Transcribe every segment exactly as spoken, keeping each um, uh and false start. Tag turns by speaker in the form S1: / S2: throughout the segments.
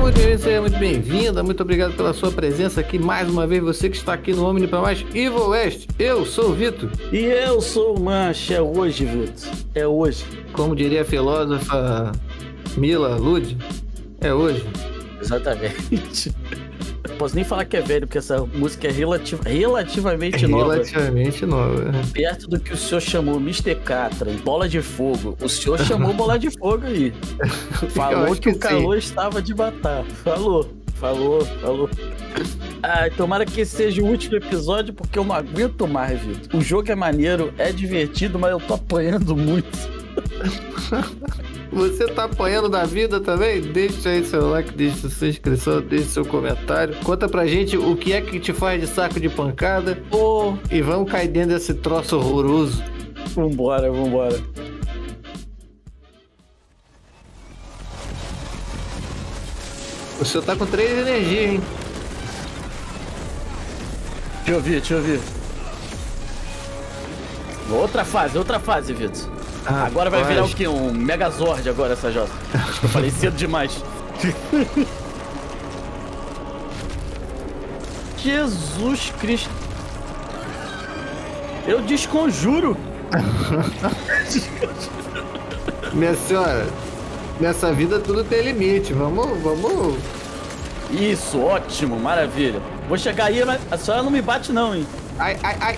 S1: muito bem-vindo, seja muito bem-vinda. Muito obrigado pela sua presença aqui mais uma vez. Você que está aqui no Omni para mais Evil West. Eu sou o Vitor.
S2: E eu sou o Mancha. É hoje, Vitor. É hoje.
S1: Como diria a filósofa Mila Lud, é hoje.
S2: Exatamente. Não posso nem falar que é velho, porque essa música é relativ... relativamente nova.
S1: Relativamente nova.
S2: Perto do que o senhor chamou mister Catra e Bola de Fogo. O senhor chamou Bola de Fogo aí. Falou que, que o calor sim. estava de matar. Falou, falou, falou. Ah, tomara que esse seja o último episódio, porque eu não aguento mais, Vitor. O jogo é maneiro, é divertido, mas eu tô apanhando muito.
S1: Você tá apanhando da vida também? Deixa aí seu like, deixa sua inscrição, deixa seu comentário. Conta pra gente o que é que te faz de saco de pancada.
S2: Oh.
S1: E vamos cair dentro desse troço horroroso.
S2: Vambora, vambora.
S1: O senhor tá com três energias, hein?
S2: Deixa eu ver, deixa eu ver. Outra fase, outra fase, Vitor. Ah, agora vai virar o quê? Um Megazord agora, essa Jota. Acho que eu falei cedo demais. Jesus Cristo. Eu desconjuro.
S1: Minha senhora, nessa vida tudo tem limite. Vamos, vamos...
S2: Isso, ótimo, maravilha. Vou chegar aí, mas a senhora não me bate não, hein?
S1: Ai, ai, ai.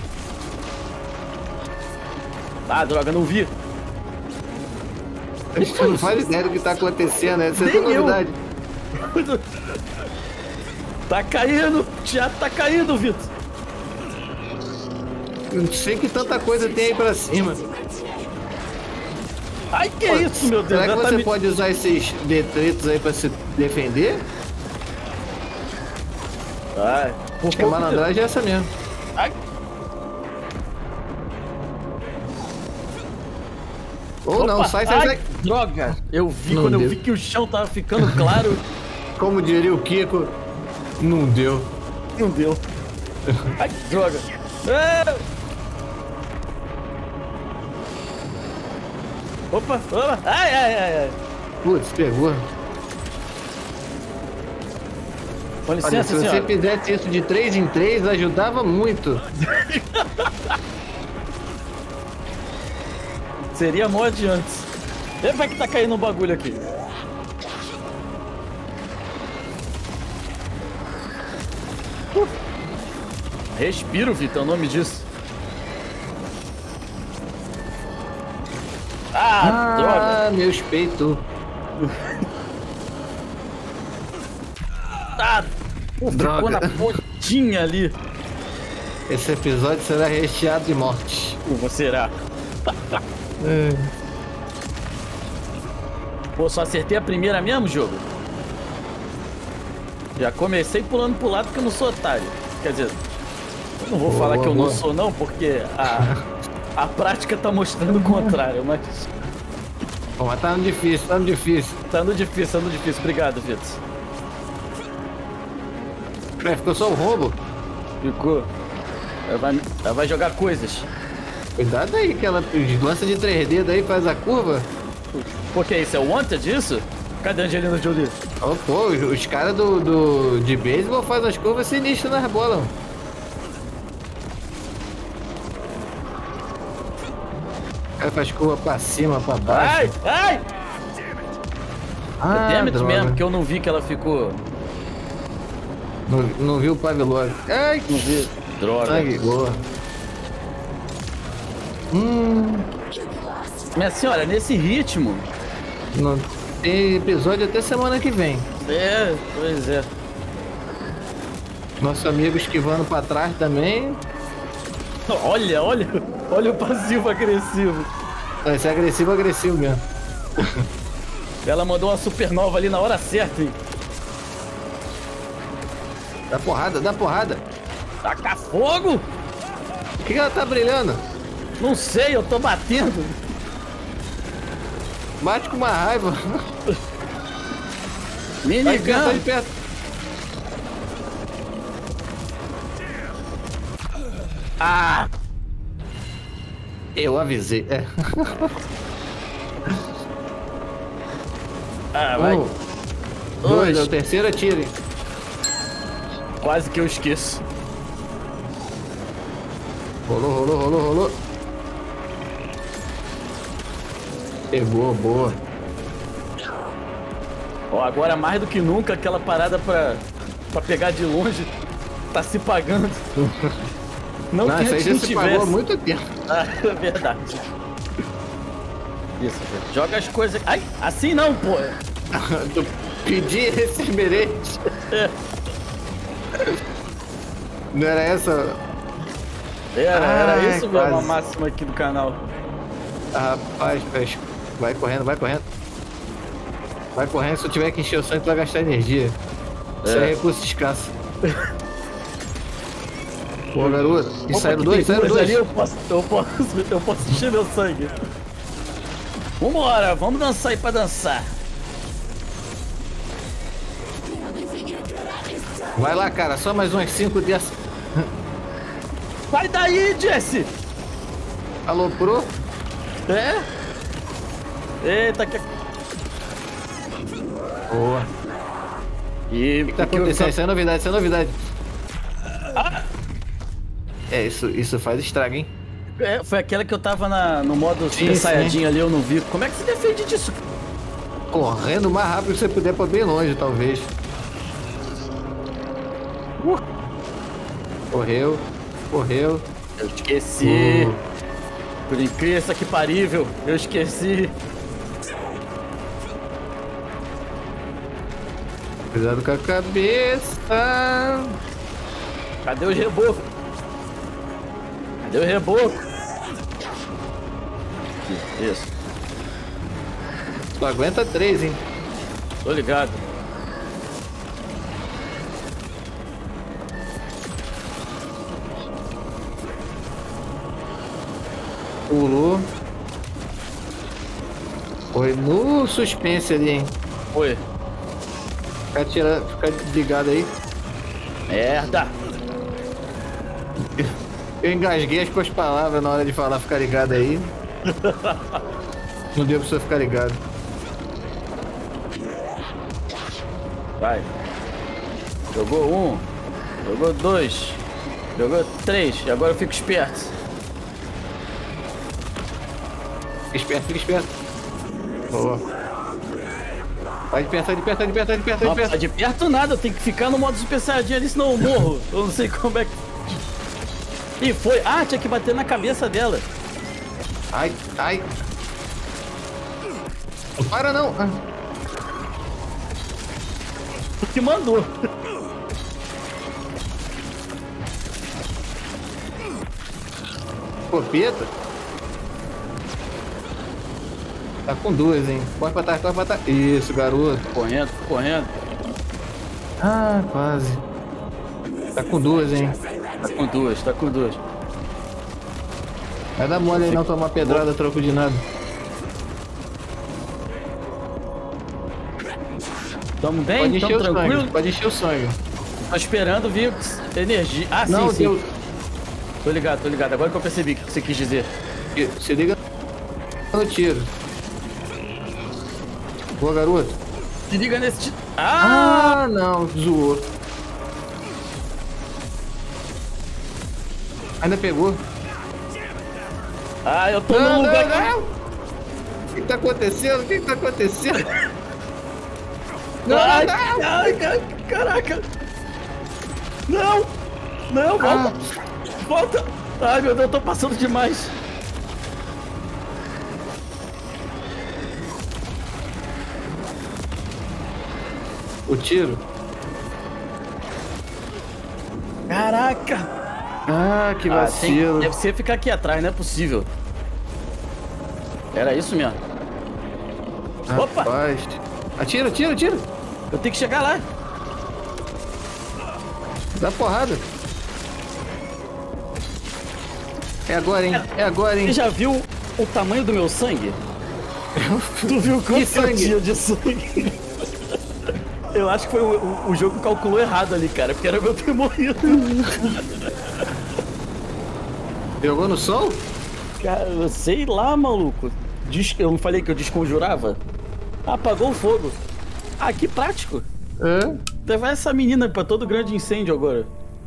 S2: Ah, droga, não vi.
S1: A gente não faz ideia do que tá acontecendo, né? Isso é toda novidade.
S2: Tá caindo, o teatro tá caindo, Vitor.
S1: Não sei que tanta coisa tem aí pra cima.
S2: Ai, que Pô, isso, meu Deus.
S1: Será que você
S2: tá me...
S1: pode usar esses detritos aí pra se defender?
S2: Ai,
S1: Acho que a malandragem é essa mesmo.
S2: Ai.
S1: Ou não, sai, sai,
S2: ai,
S1: sai.
S2: Droga! Eu vi
S1: não
S2: quando
S1: deu.
S2: eu vi que o chão tava ficando claro.
S1: Como diria o Kiko, não deu.
S2: Não deu. Ai, droga! Ah! Opa, opa! Ai, ai, ai, ai!
S1: Putz, pegou.
S2: Com licença,
S1: Olha, se
S2: senhora.
S1: você fizesse isso de três em três, ajudava muito.
S2: Seria mod antes. Epa, que tá caindo um bagulho aqui. Uh. Respiro, Vitor, é o nome disso. Ah,
S1: ah
S2: droga.
S1: Meus peitos.
S2: Ah, pô, ficou na pontinha ali.
S1: Esse episódio será recheado de morte.
S2: Uva, será?
S1: É.
S2: Pô, só acertei a primeira mesmo, jogo? Já comecei pulando pro lado porque eu não sou otário. Quer dizer, eu não vou boa, falar que eu boa. não sou não, porque a, a prática tá mostrando o contrário, mas...
S1: Bom, mas tá no difícil, tá no difícil.
S2: Tá no difícil, tá no difícil. Obrigado, Vitor.
S1: É, ficou só o roubo.
S2: Ficou. Ela vai, ela vai jogar coisas.
S1: Cuidado aí, que ela lança de três dedos aí, faz a curva.
S2: Pô, que é isso? É o Wanted isso? Cadê a Angelina Jolie?
S1: Oh, pô, os, os caras do, do, de beisebol fazem as curvas sinistras nas bolas. O cara faz curva pra cima, pra baixo.
S2: Ai, ai!
S1: Ah,
S2: Damn it mesmo, que eu não vi que ela ficou...
S1: Não, não viu o Pavlov. Ai,
S2: não vi. Droga.
S1: Sangue, boa. Hum.
S2: Minha senhora, nesse ritmo...
S1: Não tem episódio até semana que vem.
S2: É, pois é.
S1: Nosso amigo esquivando pra trás também.
S2: Olha, olha. Olha o passivo agressivo.
S1: Esse é agressivo, agressivo mesmo.
S2: Ela mandou uma supernova ali na hora certa, hein?
S1: Dá porrada, dá porrada.
S2: Taca fogo!
S1: O que, que ela tá brilhando?
S2: Não sei, eu tô batendo.
S1: Bate com uma raiva.
S2: Minigun.
S1: Tá de perto.
S2: Ah!
S1: Eu avisei. É.
S2: Ah, vai.
S1: Oh. Dois, é o terceiro, atire.
S2: Quase que eu esqueço.
S1: Rolou, rolou, rolou, rolou. Pegou, boa.
S2: Ó, agora mais do que nunca, aquela parada pra, pra pegar de longe tá se pagando. Não,
S1: não, isso aí já se pagou há muito tempo.
S2: Ah, é verdade. Isso, joga as coisas... Ai, assim não, pô.
S1: Tu pedir esse esmerete.
S2: É.
S1: Não era essa...
S2: Era, era
S1: Ai,
S2: isso,
S1: quase.
S2: a máxima aqui do canal.
S1: Rapaz, vai correndo, vai correndo. Vai correndo, se eu tiver que encher o sangue, tu vai gastar energia. Isso
S2: É.
S1: é recurso escasso. Pô, garoto. E
S2: Opa,
S1: saíram
S2: que
S1: dois,
S2: tem
S1: saíram
S2: coisa
S1: dois.
S2: ali, eu posso, eu posso, eu posso encher meu sangue. Vambora, vamos dançar aí pra dançar.
S1: Vai lá, cara, só mais umas cinco dessas.
S2: Sai daí, Jesse!
S1: Aloprou?
S2: É? Eita, que...
S1: Boa.
S2: E
S1: O que tá acontecendo? Isso é novidade, isso é novidade.
S2: Ah!
S1: É, isso, isso faz estrago, hein?
S2: É, foi aquela que eu tava na, no modo
S1: Sim,
S2: Super Saiyajin
S1: sim.
S2: ali, eu não vi. Como é que você defende disso?
S1: Correndo o mais rápido que você puder pra bem longe, talvez.
S2: Uh,
S1: Correu, correu.
S2: eu esqueci.
S1: Uh.
S2: Por incrível que parível, eu esqueci.
S1: Cuidado com a cabeça.
S2: Cadê o reboco? Cadê o reboco? Isso,
S1: Tu aguenta três, hein?
S2: tô ligado.
S1: Pulou. Foi no suspense ali, hein?
S2: Foi.
S1: Fica, tirando, fica ligado aí.
S2: Merda.
S1: Eu engasguei as com as palavras na hora de falar, ficar ligado aí. Não deu pra você ficar ligado.
S2: Vai. Jogou um. Jogou dois. Jogou três. E agora eu fico esperto.
S1: Fica esperto, fica esperto. Boa. Vai de perto, vai de perto, vai de perto, vai de perto, vai
S2: Não,
S1: de perto.
S2: de perto nada, eu tenho que ficar no modo Super Saiyajin ali, senão eu morro. Eu não sei como é que... Ih, foi. Ah, tinha que bater na cabeça dela.
S1: Ai, ai. Não para não. Ah.
S2: Tu que mandou.
S1: Copeta. Tá com duas, hein? Corre pra trás, corre pra trás. Isso, garoto.
S2: Correndo, correndo.
S1: Ah, quase. Tá com duas, hein?
S2: Tá com duas, tá com duas.
S1: Vai dar mole aí não tomar pedrada a troco de nada.
S2: Tamo bem?
S1: Pode encher
S2: Tamo
S1: o
S2: tranquilo?
S1: sangue, pode encher o sangue.
S2: Tô esperando vir energia. Ah,
S1: Não,
S2: sim, sim.
S1: Deus.
S2: Tô ligado, tô ligado. Agora que eu percebi o que você quis dizer.
S1: Se liga no tiro. Boa, garoto.
S2: Se liga nesse tiro. Ah!
S1: Ah, não, zoou. Ainda pegou.
S2: Ah, eu tô
S1: Não,
S2: num lugar
S1: não,
S2: que...
S1: não. O que tá acontecendo? O que tá acontecendo? Não,
S2: Ai,
S1: não,
S2: ai, ai, caraca! Não! Não, volta! Volta! Ai, meu Deus, eu tô passando demais!
S1: O tiro.
S2: Caraca!
S1: Ah, que
S2: Ah,
S1: vacilo.
S2: tem- deve ser ficar aqui atrás, não é possível. Era isso mesmo. Opa!
S1: Rapaz. Atira, atira, atira.
S2: Eu tenho que chegar lá.
S1: Dá porrada. É agora, hein? É agora, hein?
S2: Você já viu o tamanho do meu sangue? Tu viu quanto
S1: Que
S2: eu
S1: sangue?
S2: tinha de sangue? Eu acho que foi o, o, o jogo calculou errado ali, cara, porque era pra eu ter morrido.
S1: Jogou no sol?
S2: Cara, eu sei lá, maluco. Des- Eu não falei que eu desconjurava? Apagou o fogo. Ah, que prático.
S1: É?
S2: Levar essa menina pra todo grande incêndio agora.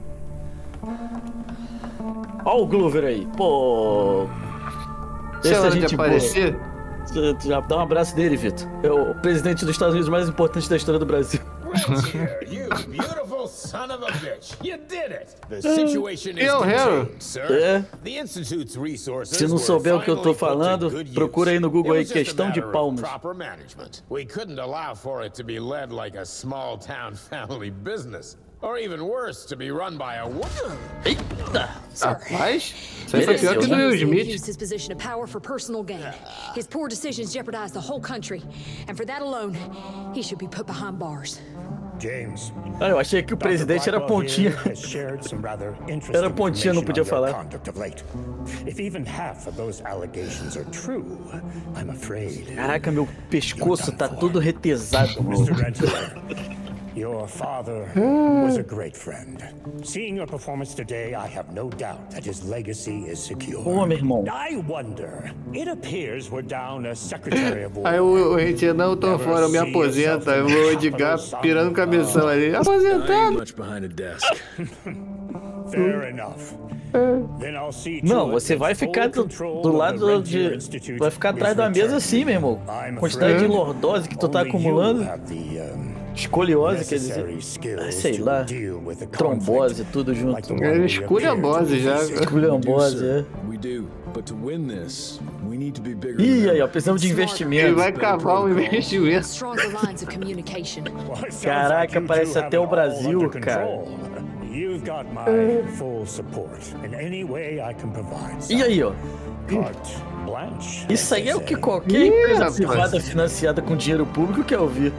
S2: Ó o Glover aí. Pô.
S1: Se
S2: Essa
S1: ela de
S2: gente boa.
S1: aparecer...
S2: Já dá um abraço dele, Vitor. É o presidente dos Estados Unidos mais importante da história do Brasil.
S3: You beautiful son of a bitch. You did it. The situation is
S1: Eu, Harold.
S3: contained, sir.
S2: É.
S3: The Institute's resources
S2: Se não
S3: were
S2: souber o que eu tô
S3: finally put
S2: falando,
S3: to good
S2: procura aí no
S3: use.
S2: Google aí,
S3: It was just a
S2: questão de
S3: matter of
S2: palmas.
S3: proper management. We couldn't allow for it to be led like a small town family business. Or even worse, to be run by a woman.
S2: Eita!
S1: Rapaz, isso aí foi pior que o do Will Smith.
S4: Used his position of power for personal gain. His poor decisions jeopardized the whole country, and for that alone, he should be put behind bars.
S5: James.
S2: Ah, eu achei que o presidente era pontinha. Era pontinha, não podia falar.
S5: If even half of those allegations are true, I'm afraid.
S2: Caraca, meu pescoço tá todo retesado, mano.
S5: mister Rentler, your father was a great friend. Seeing your performance today, I have no doubt that his legacy is secure.
S2: Pô, meu irmão.
S5: I wonder. It appears we're down a Secretary of War.
S1: Aí o, o Rentinho, não, tô fora, eu me aposenta. Eu vou Edgar pirando cabeção ali. Aposentado.
S3: Much behind a desk.
S5: Fair enough. Then I'll see to
S2: Não,
S5: it
S2: você
S5: that
S2: vai
S5: full
S2: ficar do,
S5: control
S2: do
S5: of the
S2: lado
S5: Rentier
S2: de...
S5: Institute
S2: Vai ficar atrás
S5: is
S2: da mesa
S5: returned.
S2: assim, meu irmão.
S5: I'm
S2: Quantidade de
S5: afraid
S2: lordose que tu tá
S5: only you
S2: acumulando.
S5: have the, um,
S2: Escoliose, quer dizer.
S5: necessary skills
S2: Ah, sei
S5: to
S2: lá.
S5: deal with the
S2: Trombose,
S5: conflict
S2: tudo junto.
S5: like the one
S1: É
S5: we
S1: esculhambose já.
S5: appear to be
S2: Esculhambose, é.
S6: We do, but to win this, we need to be bigger.
S2: Ih,
S6: than
S2: aí, ó,
S6: that.
S2: precisamos de
S1: Ele
S2: investimento.
S1: vai cavar um investimento.
S4: Stronger lines of communication.
S5: Well, it sounds
S2: Caraca,
S5: like you
S2: parece
S5: two
S2: até
S5: have
S2: o
S5: it all
S2: Brasil,
S5: under
S2: cara.
S5: control. You've got my full support in any way I can provide.
S2: E aí, ó.
S5: Carte blanche.
S2: Isso aí é o que
S5: say.
S2: qualquer
S1: Ih,
S2: empresa
S1: rapaz.
S2: privada financiada com dinheiro público quer ouvir.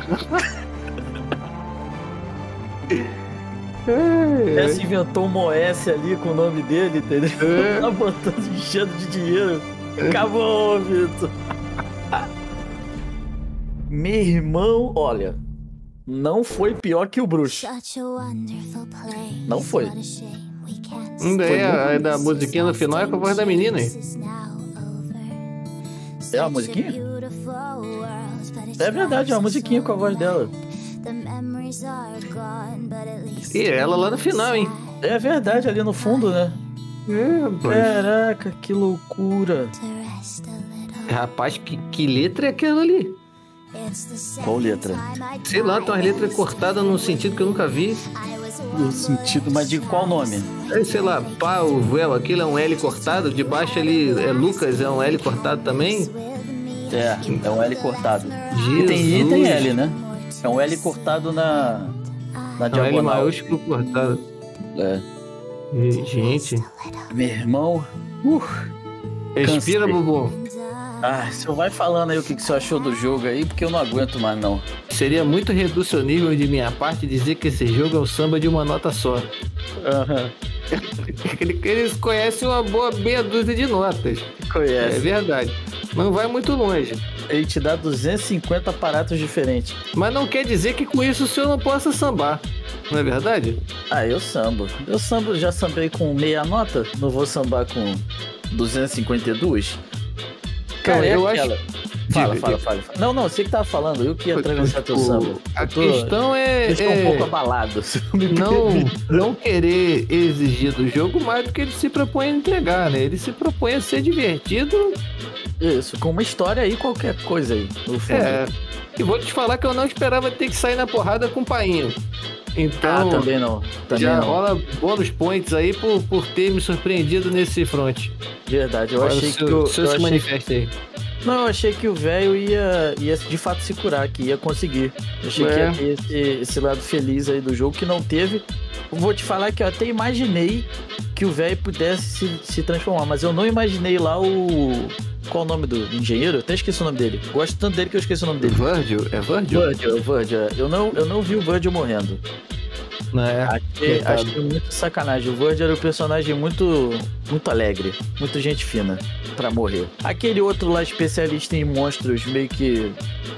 S2: Essa inventou uma O S ali com o nome dele, entendeu?
S1: É.
S2: Tá botando, enchendo de dinheiro. Acabou, Vitor. Meu irmão, olha, não foi pior que o Bruxo. Não foi.
S1: Um daí, a, a da musiquinha no final é com a voz da menina aí.
S2: É a musiquinha? É verdade, é uma musiquinha com a voz dela.
S1: E ela lá no final, hein?
S2: É verdade, ali no fundo, né?
S1: É, rapaz.
S2: Caraca, que loucura.
S1: Rapaz, que, que letra é aquela ali?
S2: Qual letra?
S1: Sei lá, tem umas letras cortadas num sentido que eu nunca vi.
S2: No sentido, mas de qual nome?
S1: É, sei lá, pá, o véu, aquilo é um L cortado, de baixo ali é Lucas, é um L cortado também.
S2: É, é um L cortado.
S1: Jesus.
S2: E tem I e tem L, né? É um L cortado na, na
S1: É um L
S2: diagonal.
S1: maiúsculo cortado.
S2: É.
S1: E, gente,
S2: Meu irmão. Uh,
S1: respira,
S2: Cansei.
S1: Bubu.
S2: ah, você vai falando aí o que, que você achou do jogo aí, porque eu não aguento mais, não.
S1: Seria muito reducionível de minha parte dizer que esse jogo é o samba de uma nota só.
S2: Aham.
S1: Ele- Eles conhecem uma boa meia dúzia de notas. É
S2: Conhece.
S1: verdade. Não vai muito longe.
S2: Ele te dá duzentos e cinquenta aparatos diferentes.
S1: Mas não quer dizer que com isso o senhor não possa sambar. Não é verdade?
S2: Ah, eu sambo. Eu sambo, já sambei com meia nota, não vou sambar com duzentos e cinquenta e dois.
S1: Cara,
S2: é
S1: eu
S2: aquela-
S1: acho...
S2: Fala,
S1: Diga,
S2: fala,
S1: diga.
S2: fala, fala. Não, não, você que tava falando, eu que ia atravessar teu
S1: O-
S2: samba.
S1: A
S2: Eu tô-
S1: questão é,
S2: eu estou um
S1: é
S2: pouco abalado. se eu me
S1: não,
S2: permite.
S1: não querer exigir do jogo mais do que ele se propõe a entregar, né? Ele se propõe a ser divertido.
S2: Isso, com uma história aí, qualquer coisa aí, no fundo.
S1: É. E vou te falar que eu não esperava ter que sair na porrada com o Painho.
S2: Ah,
S1: Então,
S2: também não. Também
S1: já
S2: não.
S1: rola bônus points aí por, por ter me surpreendido nesse front.
S2: Verdade, eu
S1: Agora
S2: achei
S1: o
S2: que
S1: senhor-
S2: o.
S1: o senhor
S2: eu
S1: se
S2: achei-
S1: manifesta aí.
S2: Não, eu achei que o velho ia, ia de fato se curar, que ia conseguir. Eu achei que
S1: É.
S2: ia ter esse, esse lado feliz aí do jogo que não teve. Eu vou te falar que eu até imaginei que o velho pudesse se, se transformar, mas eu não imaginei lá o. Qual o nome do engenheiro? Eu até esqueci o nome dele. Gosto tanto dele que eu esqueci o nome dele.
S1: Virgil? É Virgil?
S2: Virgil, Virgil. Eu não, eu não vi o Virgil morrendo.
S1: Não é?
S2: Achei,
S1: Coitado.
S2: achei muito sacanagem. O Virgil era um personagem muito, muito alegre, muito gente fina pra morrer. Aquele outro lá, especialista em monstros, meio que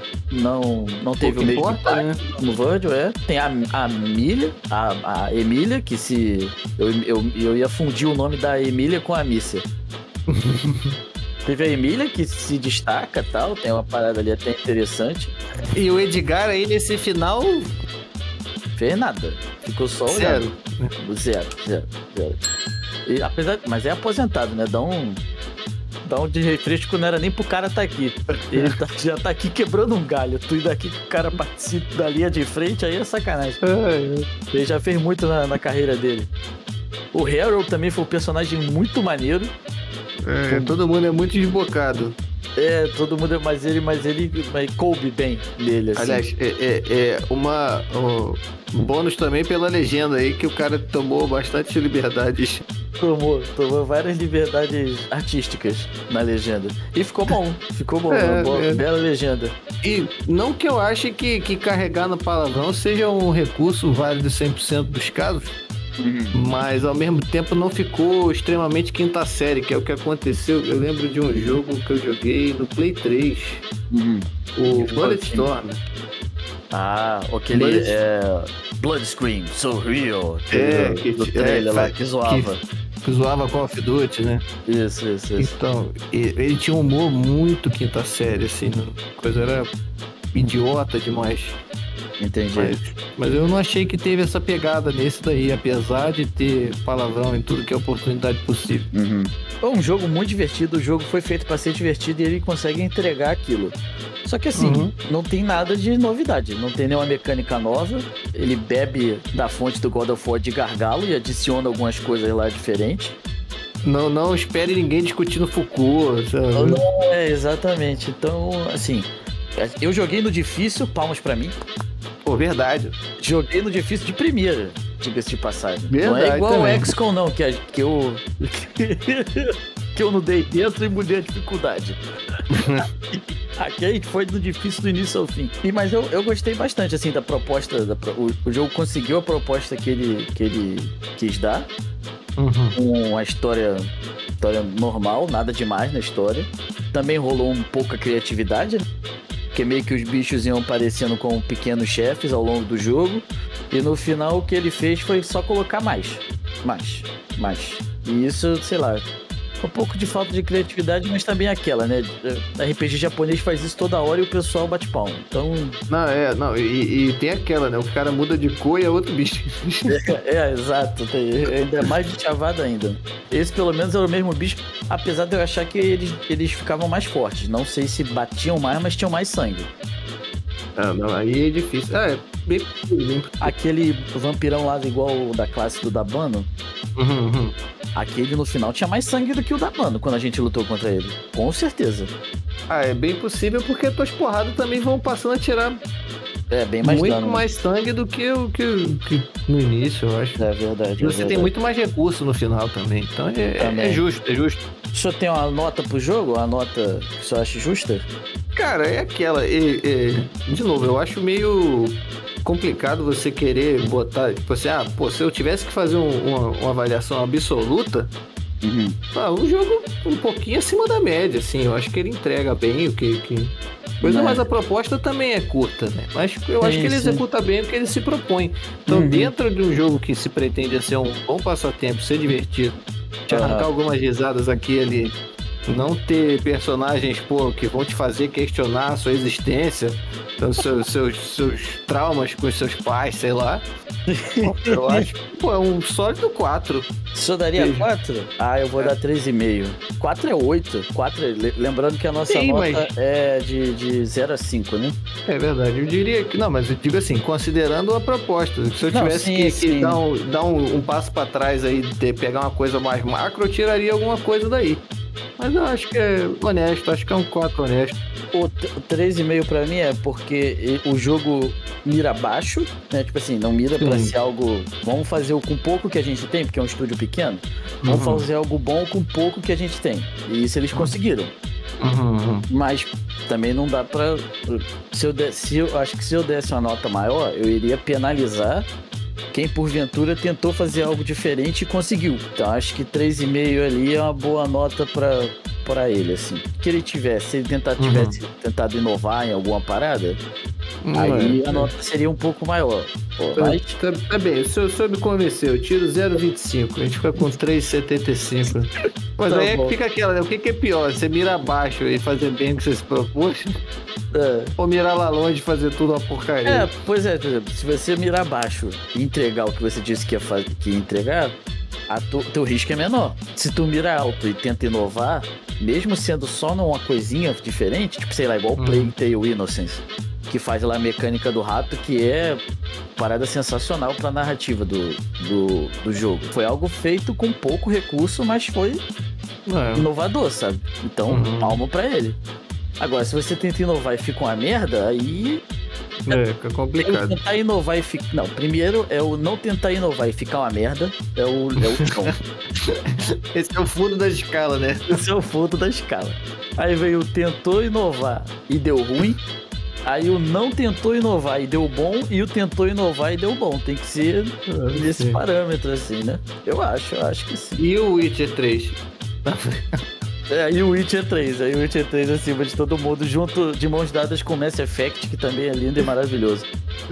S2: não, não teve
S1: Pouco
S2: o mesmo
S1: importa,
S2: impacto
S1: né?
S2: como o Virgil, é. Tem a, a Emília, a, a Emília, que se... Eu, eu, eu ia fundir o nome da Emília com a Mícia. Teve a Emília, que se destaca e tal, tem uma parada ali até interessante.
S1: E o Edgar aí nesse final...
S2: Fez nada. Ficou só
S1: Zero.
S2: olhando. Zero, zero, zero. E, apesar, mas é aposentado, né? Dá um... Dá um de refresco, não era nem pro cara tá aqui. Ele tá, já tá aqui quebrando um galho. Tu ir daqui que o cara participe da linha de frente, aí é sacanagem. Ele já fez muito na, na carreira dele. O Harold também foi um personagem muito maneiro.
S1: É, todo mundo é muito desbocado.
S2: É, todo mundo é, mas ele, mas ele mas coube bem nele, assim.
S1: Aliás, é, é, é uma um bônus também pela legenda aí, que o cara tomou bastante liberdades.
S2: Tomou, tomou várias liberdades artísticas na legenda. E ficou bom, ficou bom,
S1: É,
S2: uma boa,
S1: é.
S2: bela legenda.
S1: E não que eu ache que, que carregar no palavrão seja um recurso válido cem por cento dos casos, mas ao mesmo tempo não ficou extremamente quinta série, que é o que aconteceu. Eu lembro de um jogo que eu joguei no Play três,
S2: Uhum.
S1: o
S2: ficou
S1: Bulletstorm.
S2: Ah, aquele
S1: Blood-
S2: é, Blood Scream, So Real,
S1: É,
S2: do,
S1: que-
S2: do trailer
S1: é,
S2: lá,
S1: que-
S2: que zoava.
S1: Que zoava Call of Duty, né?
S2: Isso, isso, isso.
S1: Então, e- ele tinha um humor muito quinta série, assim, não- a coisa era idiota demais.
S2: Entendi.
S1: Mas, mas eu não achei que teve essa pegada nesse daí, apesar de ter palavrão em tudo que é oportunidade possível.
S2: Uhum. É um jogo muito divertido, o jogo foi feito pra ser divertido e ele consegue entregar aquilo. Só que assim,
S1: Uhum.
S2: não tem nada de novidade, não tem nenhuma mecânica nova, ele bebe da fonte do God of War de gargalo e adiciona algumas coisas lá diferentes.
S1: Não, não espere ninguém discutindo Foucault, sabe?
S2: Não, é, exatamente. Então, assim, eu joguei no difícil, palmas pra mim.
S1: Pô, verdade.
S2: Joguei no difícil de primeira, diga-se de passagem. não
S1: Verdade
S2: é igual
S1: também.
S2: o X COM, não, que, a- que eu. que eu não dei dentro e mudei a dificuldade. Aqui a gente foi do difícil do início ao fim. E, mas eu, eu gostei bastante, assim, da proposta. Da, pro- o, o jogo conseguiu a proposta que ele, que ele quis dar.
S1: Uhum.
S2: Uma história, história normal, nada demais na história. Também rolou um pouco a criatividade, né? Porque meio que os bichos iam aparecendo como pequenos chefes ao longo do jogo. E no final o que ele fez foi só colocar mais. Mais. Mais. E isso, sei lá, um pouco de falta de criatividade, mas também aquela, né? R P G japonês faz isso toda hora e o pessoal bate palma. Então,
S1: Não, é, não, e, e tem aquela, né? O cara muda de cor e é outro bicho.
S2: é, é, exato. Tem, ainda é mais de chavada ainda. Esse pelo menos era o mesmo bicho, apesar de eu achar que eles, eles ficavam mais fortes. Não sei se batiam mais, mas tinham mais sangue.
S1: Ah, não, aí é difícil. Ah, é bem bem-
S2: Aquele vampirão lá igual o da classe do Dabano,
S1: Uhum, uhum.
S2: aquele no final tinha mais sangue do que o Dabano quando a gente lutou contra ele. Com certeza.
S1: Ah, é bem possível porque tuas porradas também vão passando a tirar
S2: É, bem mais
S1: muito
S2: dano.
S1: mais sangue do que o que, que no início, eu acho.
S2: É verdade.
S1: E
S2: é
S1: você tem
S2: verdade.
S1: muito mais recurso no final também. Então é, é-
S2: Também.
S1: é justo, é justo.
S2: O senhor tem uma nota pro jogo? Uma nota que o senhor acha justa?
S1: Cara, é aquela. é- é- de novo, eu acho meio complicado você querer botar. Tipo assim, ah, pô, se eu tivesse que fazer um- uma, uma avaliação absoluta,
S2: Uhum.
S1: ah, um jogo um pouquinho acima da média, assim. Eu acho que ele entrega bem o que. que... Coisa,
S2: Né?
S1: mas a proposta também é curta, né? Mas eu acho
S2: Sim,
S1: que ele
S2: sim.
S1: executa bem o que ele se propõe. Então,
S2: Uhum.
S1: dentro de um jogo que se pretende ser um bom passatempo, ser divertido, te
S2: Aham.
S1: arrancar algumas risadas aqui e ali, não ter personagens, pô, que vão te fazer questionar a sua existência, então, seus, seus, seus traumas com os seus pais, sei lá. Eu acho que, pô, é um sólido quatro.
S2: O senhor daria
S1: Beijo.
S2: quatro? Ah, eu vou dar três e meio. quatro é oito. quatro é... le- Lembrando que a nossa
S1: Sim,
S2: nota
S1: mas-
S2: é de, de zero a cinco, né?
S1: É verdade, eu diria que. Não, mas eu digo assim, considerando a proposta. Se eu
S2: Não,
S1: tivesse
S2: sim,
S1: que, que
S2: sim.
S1: dar, um, dar um, um passo pra trás aí, de pegar uma coisa mais macro, eu tiraria alguma coisa daí. Mas eu acho que é honesto, acho que é um quatro honesto.
S2: O t- o três e meio pra mim é porque e- o jogo mira baixo, né? Tipo assim, não mira pra
S1: Sim.
S2: ser algo... Vamos fazer o com pouco que a gente tem, porque é um estúdio pequeno. Vamos
S1: Uhum.
S2: fazer algo bom com pouco que a gente tem. E isso eles conseguiram.
S1: Uhum, uhum.
S2: Mas também não dá pra... Se eu, der, se eu acho que se eu desse uma nota maior, eu iria penalizar quem porventura tentou fazer algo diferente e conseguiu. Então acho que três e meio ali é uma boa nota pra, pra ele, assim. Que ele tivesse, se ele tentar,
S1: Uhum.
S2: tivesse tentado inovar em alguma parada, Aí
S1: é,
S2: a nota seria um pouco maior. Pô,
S1: tá,
S2: mas...
S1: tá, tá bem, o senhor, o senhor me convenceu. Eu tiro zero vírgula vinte e cinco. A gente fica com três vírgula setenta e cinco. Mas
S2: Tá
S1: aí é
S2: bom.
S1: que fica aquela, né? O que, que é pior? Você mira abaixo e fazer bem o que você se propôs?
S2: É.
S1: Ou mirar lá longe e fazer tudo uma porcaria?
S2: É, pois é, por exemplo, se você mirar baixo e entregar o que você disse que ia, fazer, que ia entregar, a tu, teu risco é menor. Se tu mira alto e tenta inovar, mesmo sendo só numa coisinha diferente, tipo, sei lá, igual o Plague Tale Innocence, que faz lá a mecânica do rato, que é parada sensacional pra narrativa do, do, do jogo. Foi algo feito com pouco recurso, mas foi
S1: É.
S2: inovador, sabe? Então,
S1: Uhum.
S2: palmo pra ele. Agora, se você tenta inovar e fica uma merda, aí
S1: É, fica
S2: é o
S1: complicado.
S2: tentar inovar e ficar... Não, primeiro é o não tentar inovar e ficar uma merda, é o, é o chão.
S1: Esse é o fundo da escala, né?
S2: Esse é o fundo da escala. Aí veio o tentou inovar e deu ruim. Aí o não tentou inovar e deu bom, e o tentou inovar e deu bom. Tem que ser nesse
S1: sim.
S2: parâmetro, assim, né? Eu acho, eu acho que sim.
S1: E o Witcher três?
S2: É, e o Witcher três, aí o Witcher três acima de todo mundo, junto de mãos dadas com Mass Effect, que também é lindo e maravilhoso.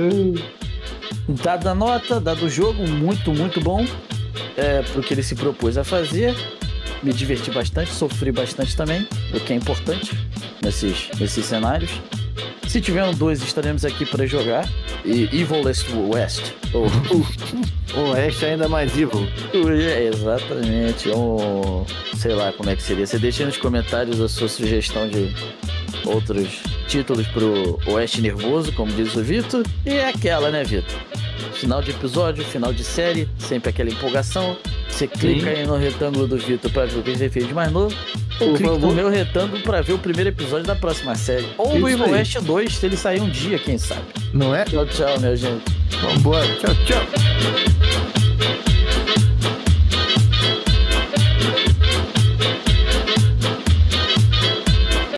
S2: Dada a nota, dado o jogo, muito, muito bom. É, pro que ele se propôs a fazer. Me diverti bastante, sofri bastante também, o que é importante nesses, nesses cenários. Se tiver um dois, estaremos aqui para jogar. E Evil West. Ou,
S1: O Oeste é ainda mais evil.
S2: é, exatamente. Um, sei lá como é que seria. Você deixa aí nos comentários a sua sugestão de outros títulos pro Oeste Nervoso, como diz o Vitor. E é aquela, né, Vitor? Final de episódio, final de série, sempre aquela empolgação. Você clica aí no retângulo do Vitor pra ver o que ele fez de mais novo. Ou
S1: Por
S2: clica
S1: favor.
S2: no meu retângulo pra ver o primeiro episódio da próxima série. Ou
S1: Isso
S2: do Evil
S1: aí.
S2: West dois, se ele sair um dia, quem sabe.
S1: Não é?
S2: Tchau, tchau, minha gente.
S1: Vambora. Tchau, tchau.